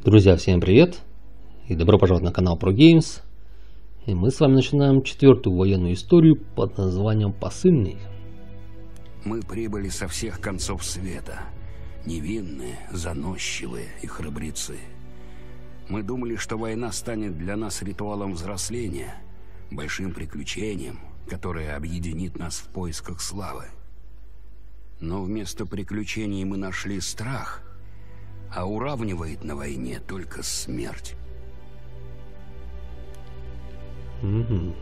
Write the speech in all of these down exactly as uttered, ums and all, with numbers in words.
Друзья, всем привет и добро пожаловать на канал ProGames. И мы с вами начинаем четвертую военную историю под названием «Посыльный». Мы прибыли со всех концов света. Невинные, заносчивые и храбрецы. Мы думали, что война станет для нас ритуалом взросления, большим приключением, которое объединит нас в поисках славы. Но вместо приключений мы нашли страх, а уравнивает на войне только смерть. Угу.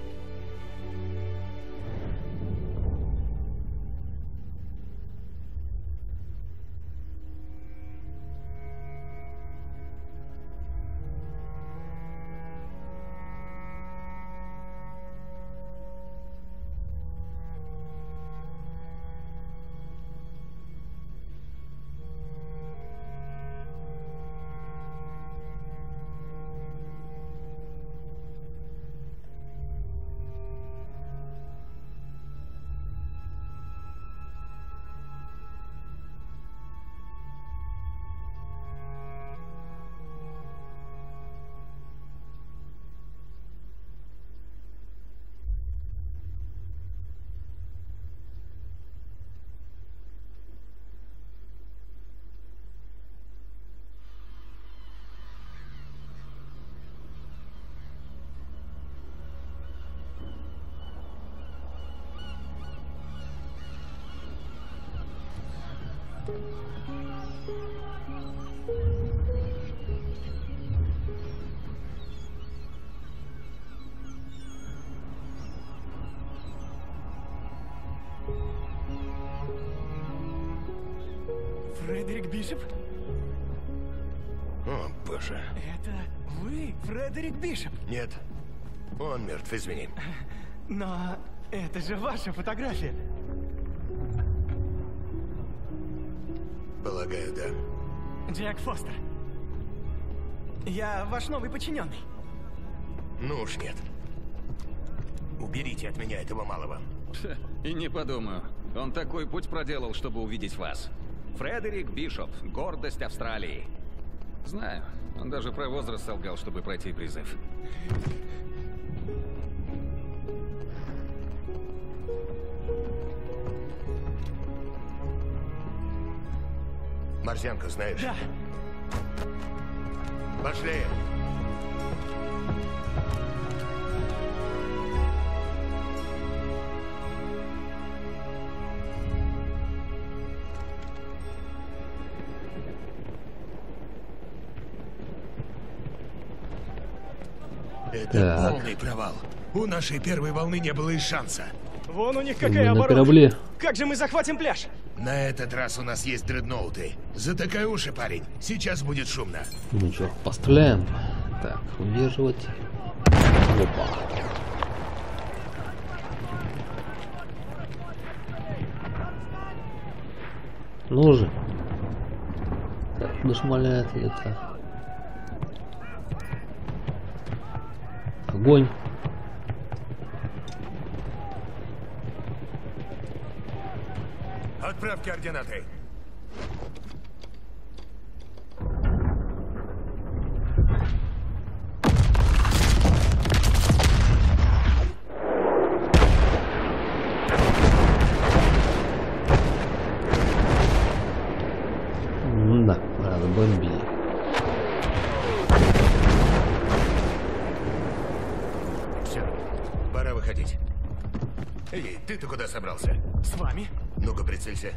Фредерик Бишоп? О, боже. Это вы, Фредерик Бишоп? Нет, он мертв, извини. Но это же ваша фотография. Полагаю, да. Джек Фостер. Я ваш новый подчиненный. Ну уж нет. Уберите от меня этого малого. И не подумаю. Он такой путь проделал, чтобы увидеть вас. Фредерик Бишоп. Гордость Австралии. Знаю. Он даже про возраст солгал, чтобы пройти призыв. Марсианку знаешь? Да. Пошли. Это Так. полный провал. У нашей первой волны не было и шанса. Вон у них Мы какая на оборона. корабле. Как же мы захватим пляж? На этот раз у нас есть дредноуты. Затыкай уши, парень. Сейчас будет шумно. Ну что, постреляем. Так, удерживать. Опа. Ну же. Так, куда шмаляет это? Огонь. Отправь координаты. Да, разбомбили. Все, пора выходить. Эй, ты-то куда собрался? С вами? Ну-ка, прицелься.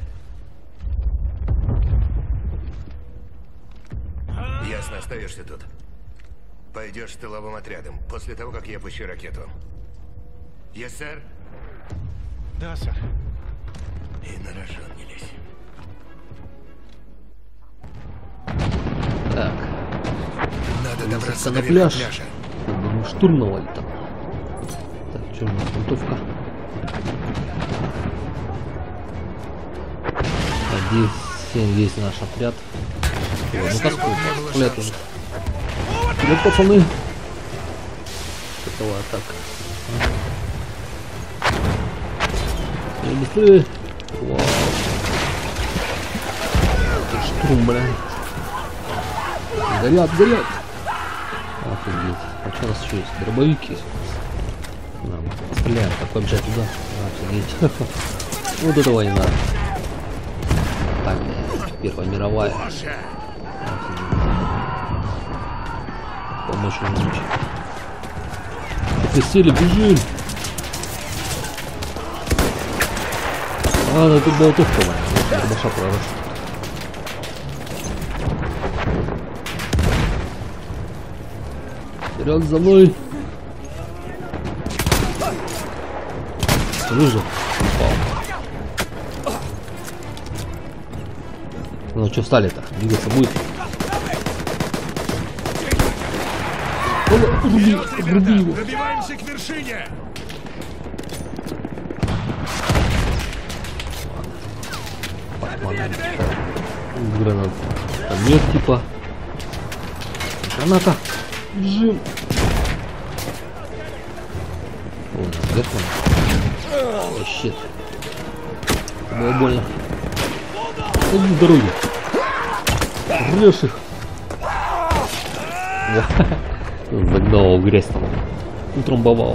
Ясно, остаешься тут. Пойдешь с тыловым отрядом, после того, как я пущу ракету. Yes, сэр? Да, сэр. И на рожон не лезь. Так, Надо добраться на до пляж. верха пляжа. Будем штурмовать там. Так, что у нас винтовка? Один семь весь наш отряд. О, ну-ка, сколько? Стреляют уже. Вперед, пацаны! Какова атака? Быстрее, быстрее! Вау! Штурм, бля! Горят, горят. Офигеть. А что у нас еще есть? Дробовики. Нормально. Стреляем, как побежать туда. Офигеть. Вот этого не надо. Так, Первая мировая. Офигеть. Помочь им звучит. Присели, бежим. А, ну тут болтовка, man. Барбаша пророс. Вперед за мной. Выжил. Упал. Ну что встали-то? Двигаться будет. Руби, руби его. Пробиваемся к вершине. Гранат. Там нет типа. Граната. Бежим. О, Бэтмен. О, щит. Это было больно. Иди с дороги. Режь их. Загнал в грязь там. Утрамбовал.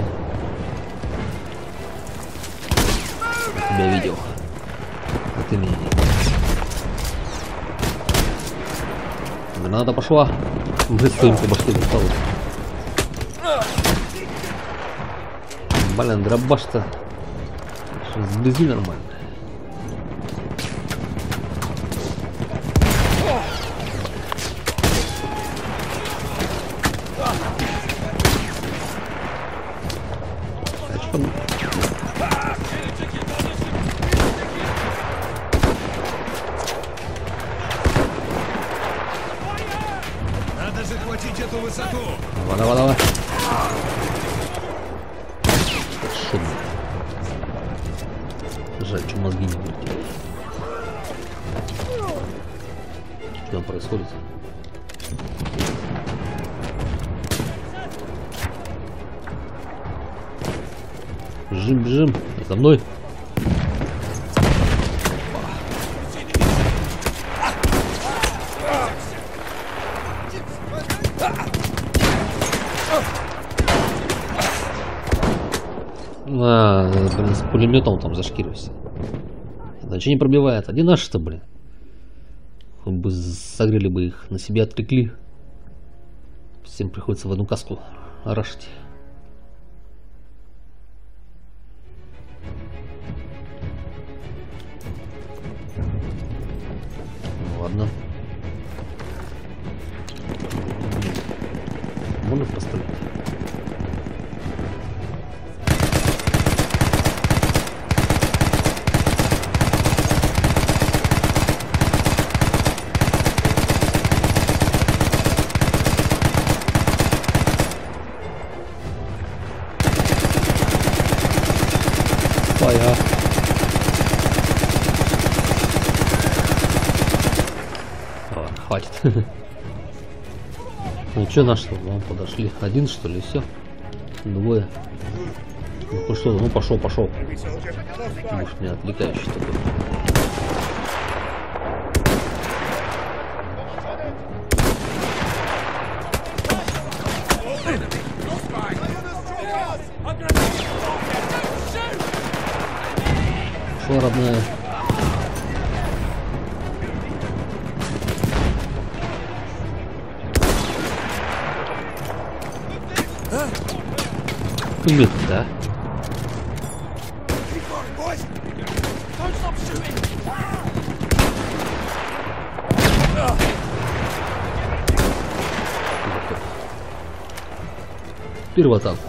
Я тебя видел. А ты меня не. Граната пошла. Мы стоим по башке досталось. Блин, дробаш-то сблизи нормально. Надо захватить эту высоту. Давай, давай, давай. Шумно. Жаль, что мозги не вылетели. Что там происходит? Бежим, бежим. За мной. А, блин, с пулеметом там зашкиривайся. Значит, не пробивает. Один наш-то, блин. Хоть бы согрели бы их, на себя отвлекли. Всем приходится в одну каску рашить. Ну, ладно. Можно поставить? Фая. Ладно, хватит. Ну что нашли? Вон подошли. Один что ли? Все. Двое. Ну что? Ну пошел, пошел. Может, меня отвлекающий такой. Шо, родная? Умеет, да? Первую атаку.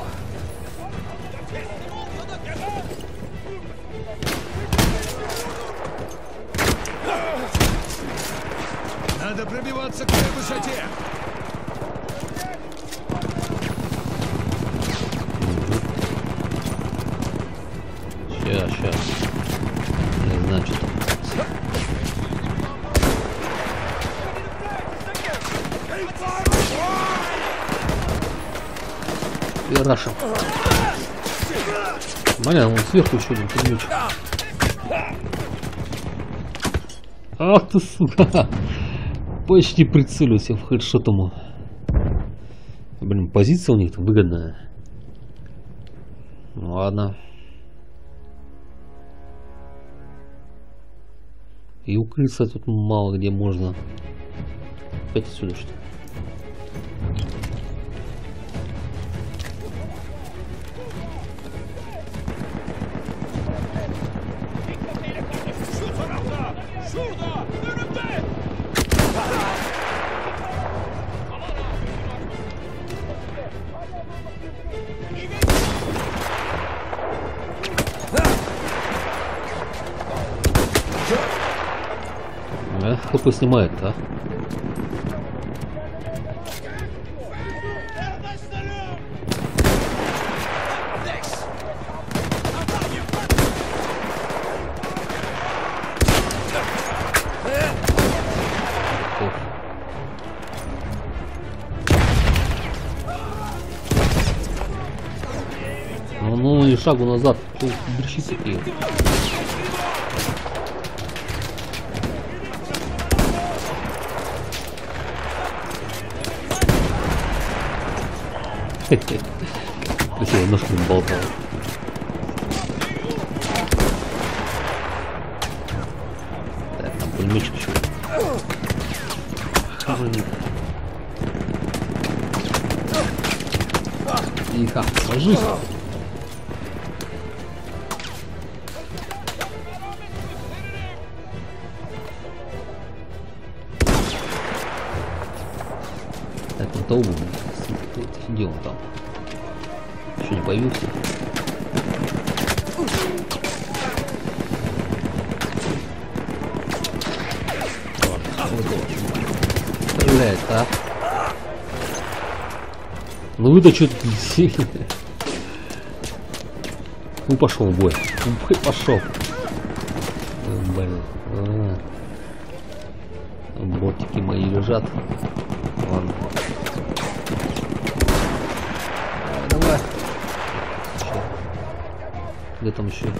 Надо пробиваться к той высоте. Ща, ща. Не знаю, что там. И рашим. Блин, он сверху еще один пулемет. Ах ты, сука. Почти прицелился в хедшот ему. Блин, позиция у них выгодная. Ну, ладно. И укрыться тут мало где можно. Опять отсюда что ли? хп снимает, а? Ну, ну и шагу назад. Что дрищи такие? Красиво ножками болтал. Так, там пулеметчик еще. Тихо, ложись. Так, он того где он там? Еще не появился? Стреляет, а? Ну вы-то что-то сильно. Ну пошел в бой. Ну пошел. Блин. А. Ботики мои лежат. Ладно. Давай. Еще. Где там еще?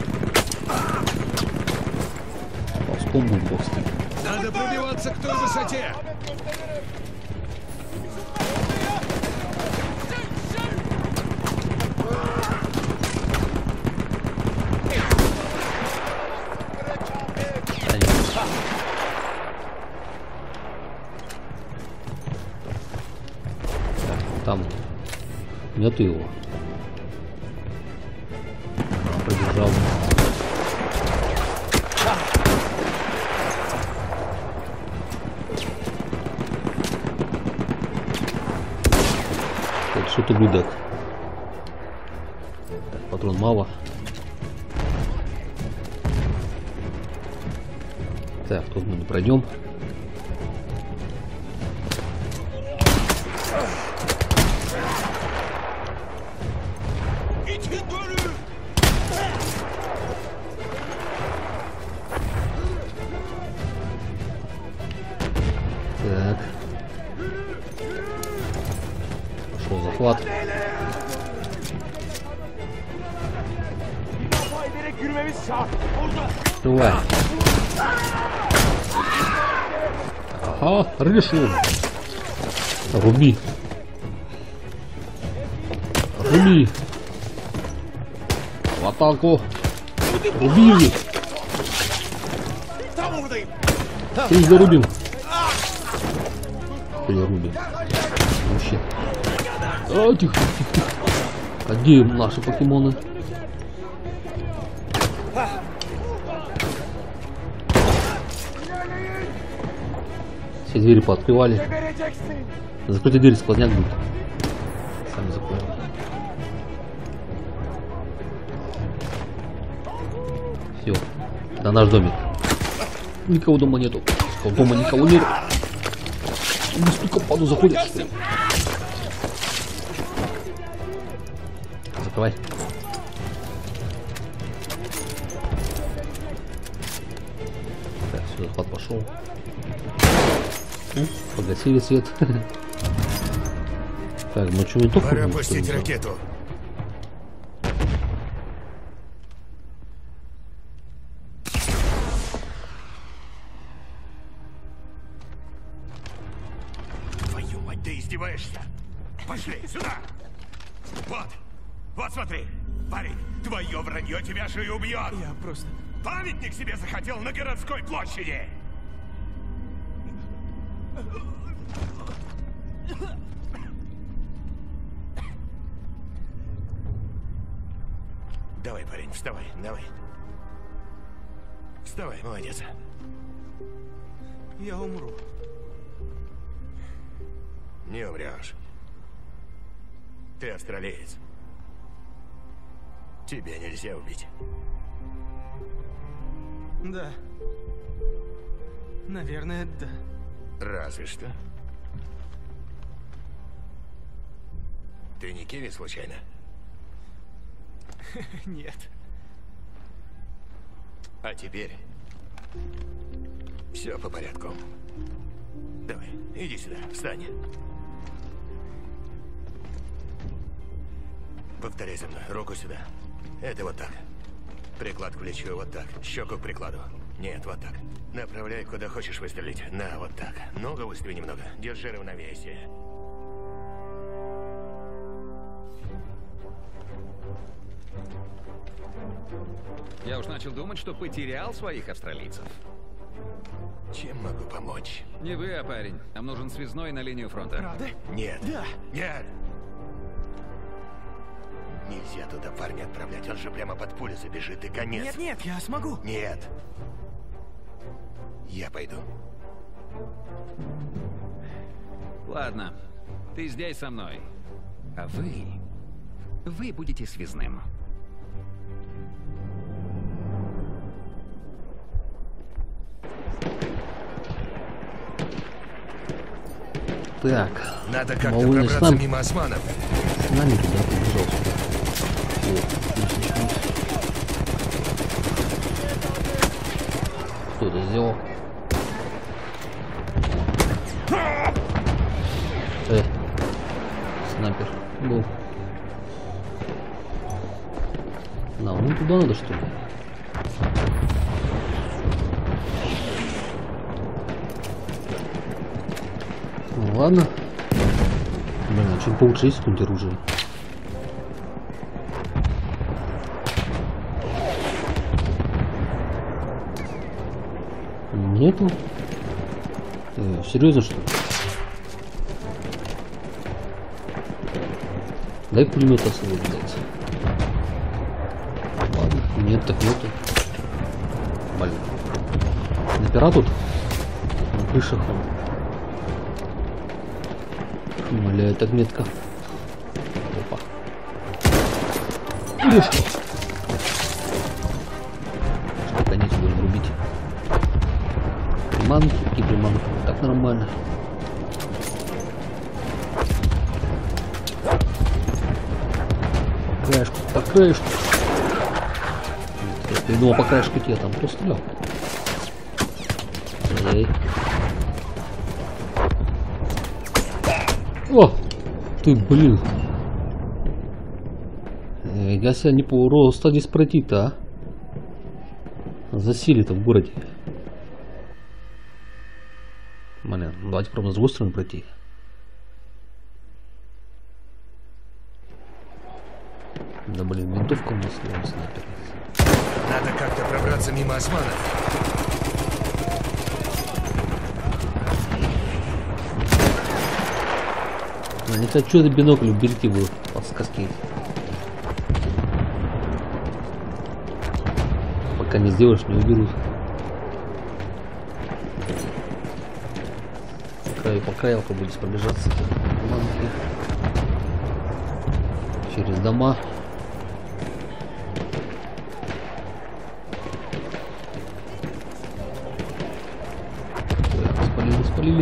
Ползком будет ползти. Надо пробиваться к той высоте. Там нету его. Пробежал. Так, что-то гудок. Так, патрон мало. Так, тут мы не пройдем. Так. Пошел захват. Давай. Ага, решил. Руби. Руби. В атаку. Руби их. Три зарубим. Перерубим. Вообще. А, тихо, тихо, тихо. А где наши покемоны? Все двери пооткрывали. Закройте дверь, сквозняк будет. Сами закроем. Все. Это наш домик. Никого дома нету. Дома никого нету. Не столько паду заходит, что ли? Закрывай. Так, все, захват пошел. Погасили свет. Так, ну что, не только... Пора опустить ракету. Ты издеваешься? Пошли, сюда! Вот! Вот смотри! Парень, твое вранье тебя же и убьет! Я просто... Памятник себе захотел на городской площади! Давай, парень, вставай, давай. Вставай, молодец. Я умру. Не умрешь. Ты австралиец. Тебя нельзя убить. Да. Наверное, да. Разве что. Ты не Кеви, случайно? Нет. А теперь все по порядку. Давай, иди сюда, встань. Повторяй за мной, руку сюда. Это вот так. Приклад к плечу, вот так. Щеку к прикладу. Нет, вот так. Направляй, куда хочешь выстрелить. На, вот так. Ногу выстави немного. Держи равновесие. Я уж начал думать, что потерял своих австралийцев. Чем могу помочь? Не вы, а парень. Нам нужен связной на линию фронта. Правда? Нет. Да. Нет. Нельзя туда парня отправлять. Он же прямо под пулю забежит, и конец. Нет, нет, я смогу. Нет. Я пойду. Ладно, ты здесь со мной. А вы... Вы будете связным. Так. Надо как-то Малый пробраться Ислам мимо османов. с нами туда побежал сюда. О, отлично. Кто это сделал? Э, снайпер был. На, ну туда надо, что ли? Ну ладно. Блин, а что получше есть какое-нибудь оружие? Нету? Э, серьезно, что ли? Дай пулемет освободить. Ладно, нет, так нету. Блин. Снайпера тут? На крышах он. Умоляю, так метко. Опа. Ух! Что, конец будем рубить. Приманки, какие приманки? Так нормально. По краешку, по краешку. Я придумал по краешку тебе там просто стрелял. Эй. О! Ты, блин. Я себя не по роста здесь пройти-то, а? Засели-то в городе. Блин, давайте пробуем с другой стороны пройти. Да блин, винтовка у нас не снайпер. Надо как-то пробраться мимо османов. Не хочу это бинокль, уберите его, подсказки. Пока не сделаешь, не уберут. По краю, по краю будешь пробежаться. Манки. Через дома. Так, спалили, спалили.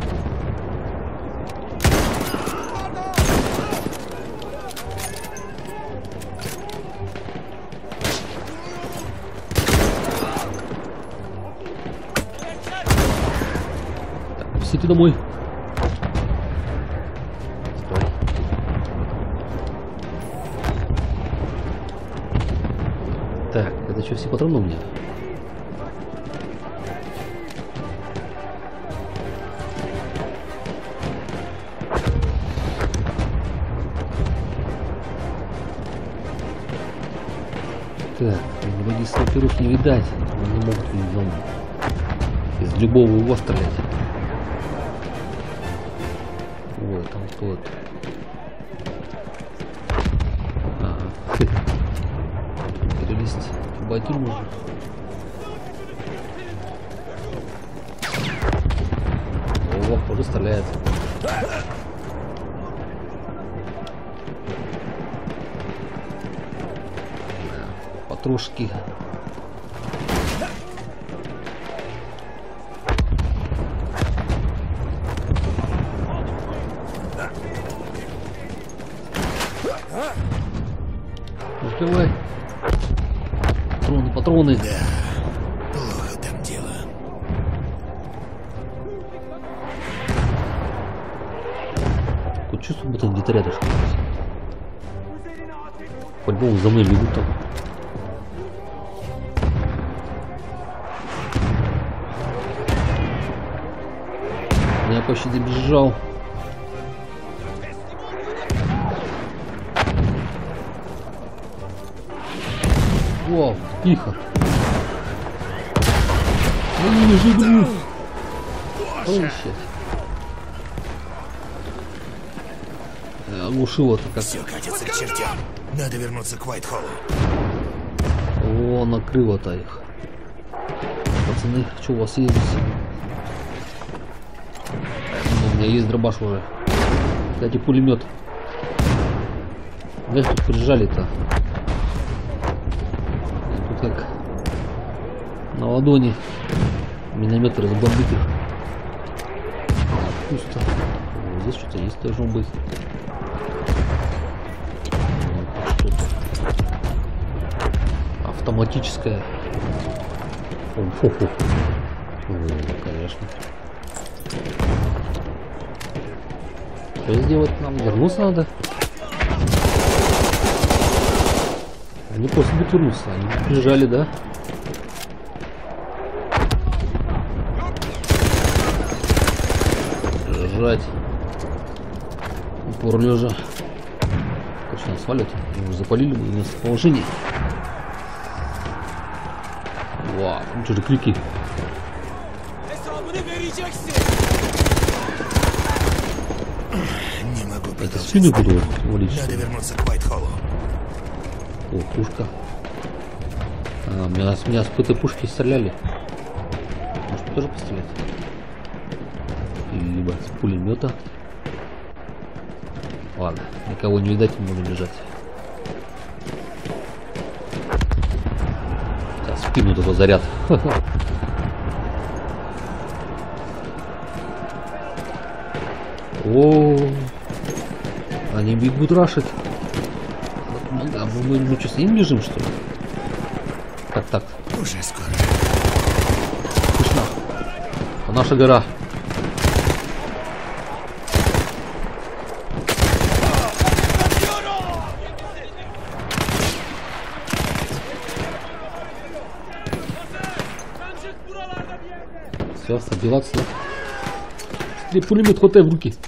Сиди домой. Стой. Так, это что, все патроны у меня? Так, вроде снайперов не видать. Они могут из, из любого угла стрелять. Вот там тот. Ага. Перелезть. Батюр можно. О, похоже, стреляет. Патрушки. Успевай. Патроны, патроны. Да, плохо там дело. Такое чувство, будто где-то рядышком. По-любому за мной бегут там. Я почти добежал. Вау, тихо. Ну не живу. Ой, щас. Оглушило-то как. Все катится к чертям. Надо вернуться к Уайт-Холлу. О, накрыло-то их. Пацаны, что у вас есть здесь? У меня есть дробаш уже. Кстати, пулемет. Как тут прижали-то? Тут как на ладони. Минометы разбомбить их. Пусто. О, здесь что-то есть, должно быть. Что-то автоматическое. О, фу -фу. О, конечно. Что сделать нам? Вернуться надо? Они просто будут вернуться. Они прижали, да? Лежать. Упор лежа. Точно свалят. Мы уже запалили мы местоположение. Вау, ну что же крики. Не могу Это продолжать. спину буду валить. Надо вернуться к Уайт-Холлу. О, пушка. А, меня, с меня с этой пушки стреляли. Может тоже пострелять? Либо с пулемета. Ладно, никого не видать, можно бежать. Сейчас спину только заряд. О, они бегут рашить. А мы, мы что, с ним бежим, что ли? Как так? Уже скоро. Слышно? Это наша гора. Все, отбиваться. Смотри, пулемет хватай в руки.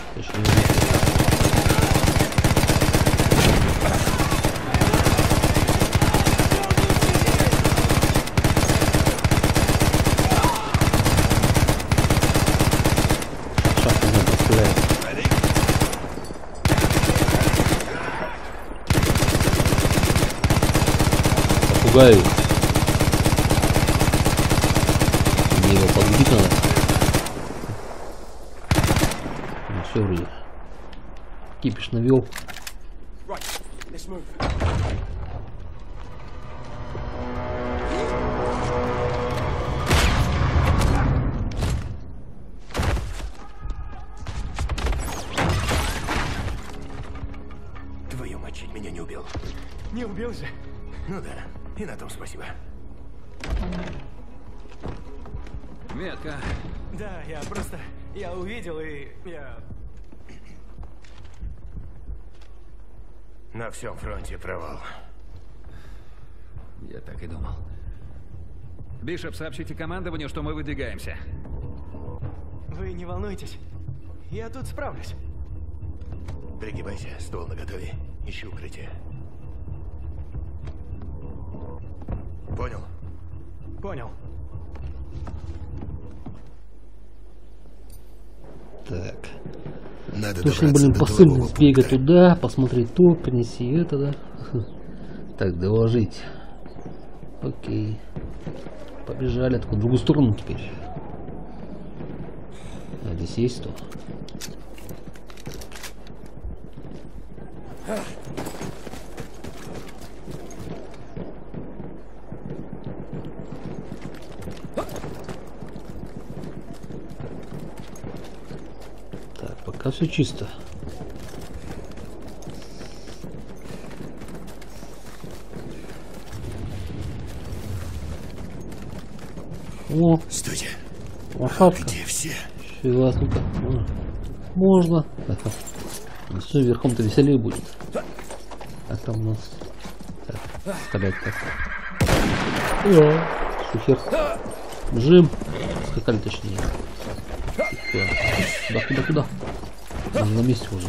Попугаю. Мне его подбить надо. Ну все вроде. Кипиш навел. Твою мать, чуть меня не убил. Не убил же. Ну да, и на том спасибо. Метка. Да, я просто... Я увидел и... Я... На всем фронте провал. Я так и думал. Бишоп, сообщите командованию, что мы выдвигаемся. Вы не волнуйтесь. Я тут справлюсь. Пригибайся, ствол наготове. Ищи укрытие. Понял? Понял. Так. Надо Точно, добраться блин, до посыльный тылового сбегать пункта. туда, посмотреть то, принеси это, да. Так, доложить. Окей. Побежали только в другую сторону теперь. А здесь есть что? Так, пока все чисто. О, Стойте. лошадка. Где все? Фига, ну-ка. Можно. Это. Ну все, верхом-то веселее будет. А там у нас... Так, стрелять так. Сухер. Бежим. Скакали точнее. Тихо. Куда, куда, куда? Мы на месте уже.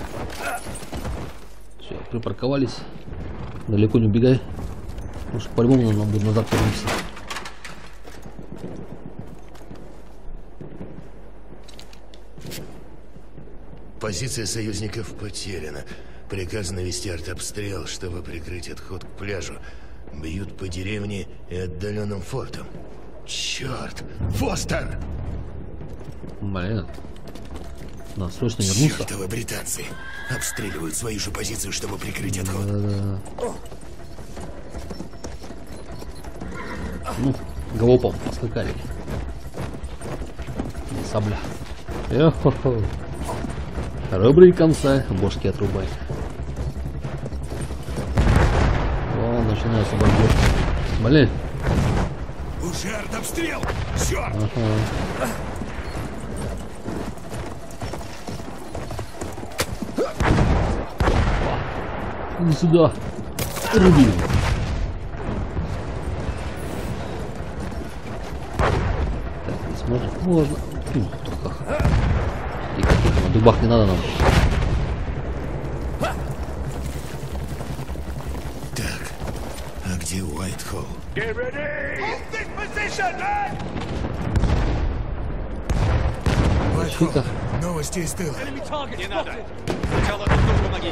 Все, припарковались. Далеко не убегай. Потому что по-любому нам будет назад вернуться. Позиция союзников потеряна. Приказано вести артобстрел, чтобы прикрыть отход к пляжу. Бьют по деревне и отдаленным фортам. Черт! Фостер! Блин. Надо срочно вернуться. Чертовы британцы! Обстреливают свою же позицию, чтобы прикрыть отход. Да-да-да. Ну, галопом поскакали. Сабля. Йо-хо-хо. Ребры конца, бошки отрубай. О, начинается бомбеж. Блин. Уже артобстрел! Черт! Ага. Иди сюда. Руби его. Так, здесь можно? Можно. Ух, только. Тихо, тихо, на дубах не надо нам. Так, а где Уайтхолл? Тихо. Новости из тыла. Не надо! Сначала друг другу помогите!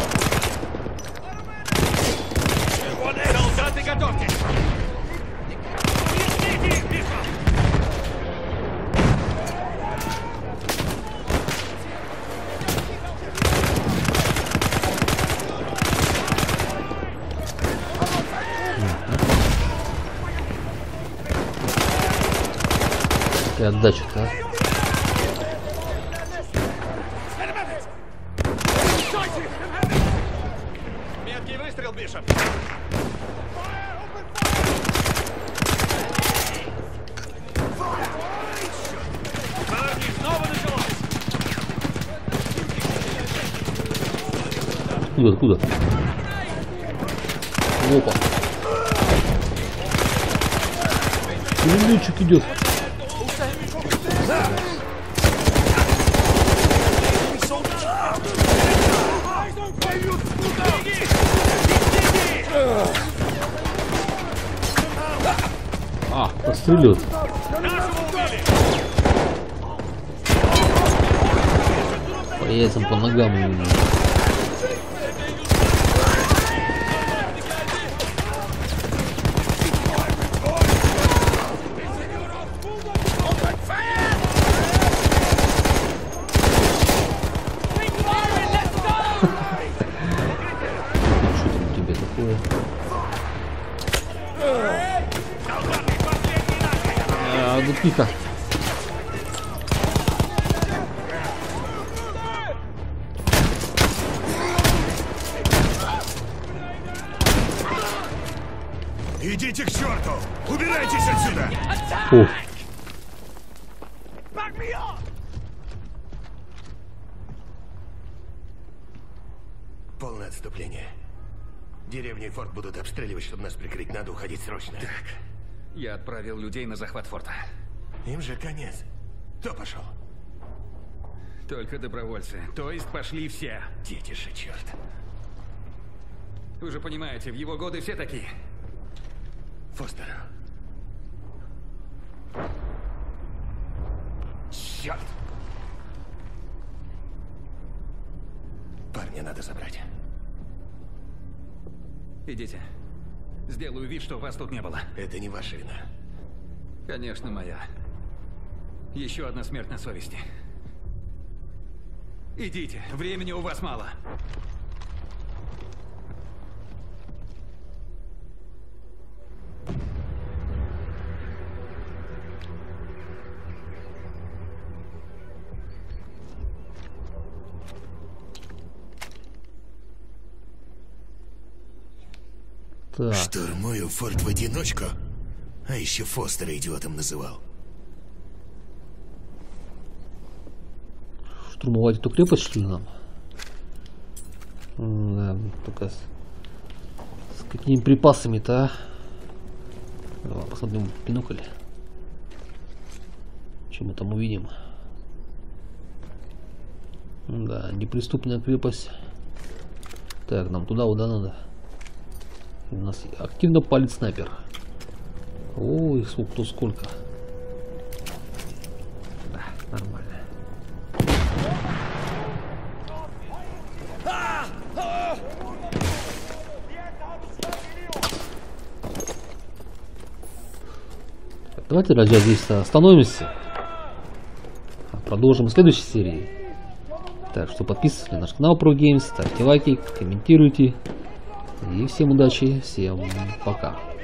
Солдаты, готовьтесь! Какая отдача-то, а? Меткий выстрел, Бишоп! Парни, снова началось! Откуда, откуда? Опа. Пулеметчик идет. А, подстрелил. По яйцам, по ногам у него. Что там у тебя такое? А, ну тихо. Идите к черту! Убирайтесь отсюда! Фу. Полное отступление. Деревни и форт будут обстреливать, чтобы нас прикрыть. Надо уходить срочно. Так, я отправил людей на захват форта. Им же конец. Кто пошел? Только добровольцы. То есть пошли все. Дети же, черт. Вы же понимаете, в его годы все такие. Фостер. Черт! Парня надо забрать. Идите. Сделаю вид, что вас тут не было. Это не ваша вина. Конечно, моя. Еще одна смерть на совести. Идите, времени у вас мало. Так. Штурмую форт в одиночку? А еще Фостера идиотом называл. Штурмовать эту крепость, что ли, нам? Да, только с, с какими припасами-то, а? Давай посмотрим бинокль. Что мы там увидим? Да, неприступная крепость. Так, нам туда, куда надо. У нас активно палит снайпер. Ой, сколько, то сколько. Да, нормально. Давайте, ради здесь остановимся. Продолжим в следующей серии. Так что подписывайтесь на наш канал ProGames, ставьте лайки, комментируйте. И всем удачи, всем пока.